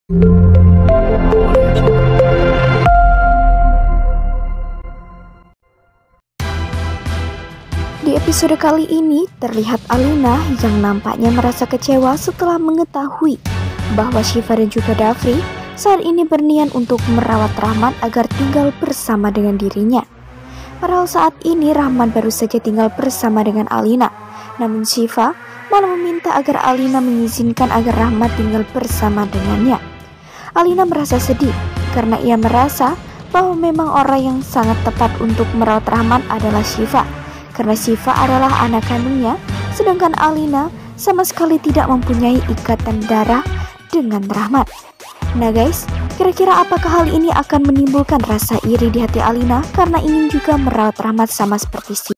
Di episode kali ini terlihat Alina yang nampaknya merasa kecewa setelah mengetahui bahwa Syifa dan juga Dafri saat ini berniat untuk merawat Rahman agar tinggal bersama dengan dirinya. Padahal saat ini Rahman baru saja tinggal bersama dengan Alina, namun Syifa malah meminta agar Alina mengizinkan agar Rahman tinggal bersama dengannya. Alina merasa sedih karena ia merasa bahwa memang orang yang sangat tepat untuk merawat Rahman adalah Syifa, karena Syifa adalah anak kandungnya, sedangkan Alina sama sekali tidak mempunyai ikatan darah dengan Rahman. Nah guys, kira-kira apakah hal ini akan menimbulkan rasa iri di hati Alina karena ingin juga merawat Rahman sama seperti Syifa?